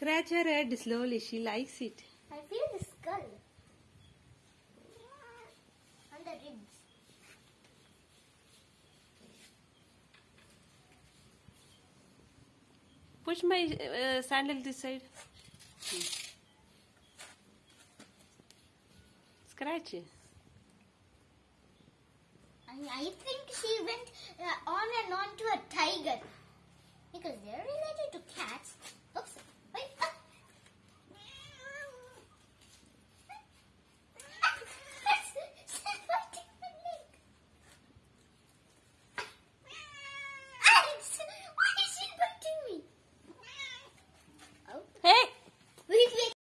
Scratch her head slowly. She likes it. I feel the skull and the ribs. Push my sandal this side. Scratch. I think she went on and on to a tiger because they're related to cats.